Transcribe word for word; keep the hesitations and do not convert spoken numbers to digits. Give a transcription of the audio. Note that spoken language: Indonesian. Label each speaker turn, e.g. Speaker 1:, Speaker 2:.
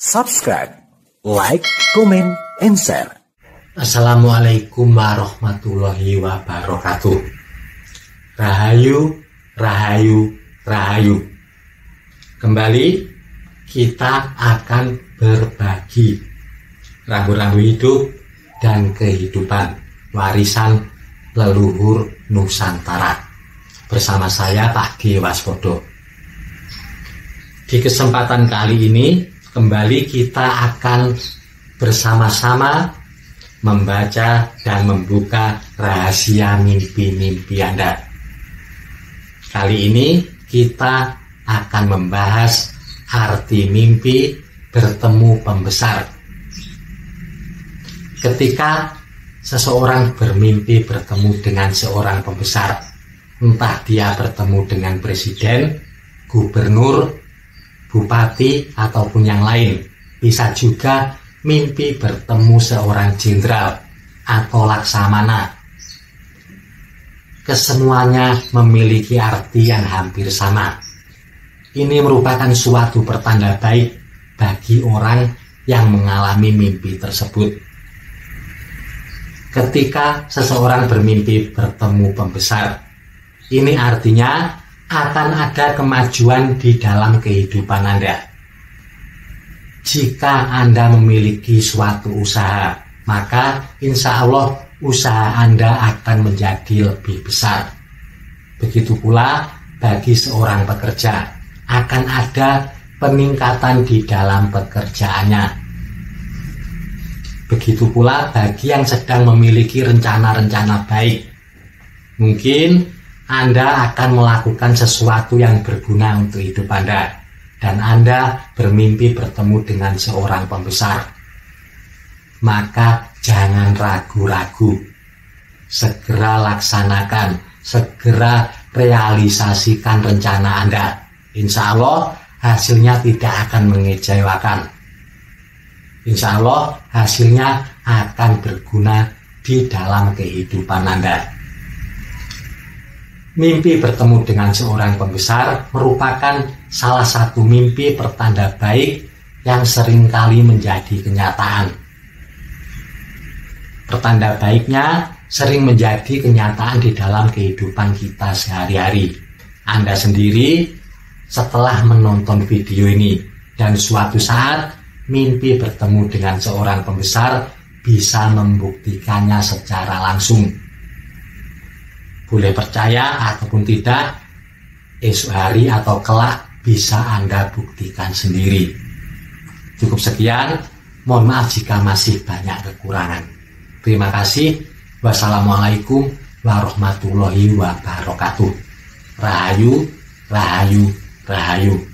Speaker 1: subscribe, like, comment, and share.
Speaker 2: Assalamualaikum warahmatullahi wabarakatuh. Rahayu, rahayu, rahayu. Kembali kita akan berbagi ragu-ragu hidup dan kehidupan warisan leluhur Nusantara bersama saya Pak G. Waspodo. Di kesempatan kali ini kembali kita akan bersama-sama membaca dan membuka rahasia mimpi-mimpi Anda. Kali ini kita akan membahas arti mimpi bertemu pembesar. Ketika seseorang bermimpi bertemu dengan seorang pembesar, entah dia bertemu dengan presiden, gubernur, bupati, ataupun yang lain, bisa juga mimpi bertemu seorang jenderal atau laksamana. Kesemuanya memiliki arti yang hampir sama. Ini merupakan suatu pertanda baik bagi orang yang mengalami mimpi tersebut. Ketika seseorang bermimpi bertemu pembesar, ini artinya akan ada kemajuan di dalam kehidupan Anda. Jika Anda memiliki suatu usaha, maka insya Allah usaha Anda akan menjadi lebih besar. Begitu pula bagi seorang pekerja, akan ada peningkatan di dalam pekerjaannya. Begitu pula bagi yang sedang memiliki rencana-rencana baik. Mungkin Anda akan melakukan sesuatu yang berguna untuk hidup Anda, dan Anda bermimpi bertemu dengan seorang pembesar. Maka jangan ragu-ragu, segera laksanakan, segera realisasikan rencana Anda. Insya Allah hasilnya tidak akan mengecewakan. Insya Allah hasilnya akan berguna di dalam kehidupan Anda. Mimpi bertemu dengan seorang pembesar merupakan salah satu mimpi pertanda baik yang seringkali menjadi kenyataan. Pertanda baiknya sering menjadi kenyataan di dalam kehidupan kita sehari-hari. Anda sendiri setelah menonton video ini dan suatu saat mimpi bertemu dengan seorang pembesar bisa membuktikannya secara langsung. Boleh percaya ataupun tidak, esok hari atau kelak bisa Anda buktikan sendiri. Cukup sekian, mohon maaf jika masih banyak kekurangan. Terima kasih. Wassalamualaikum warahmatullahi wabarakatuh. Rahayu, rahayu, rahayu.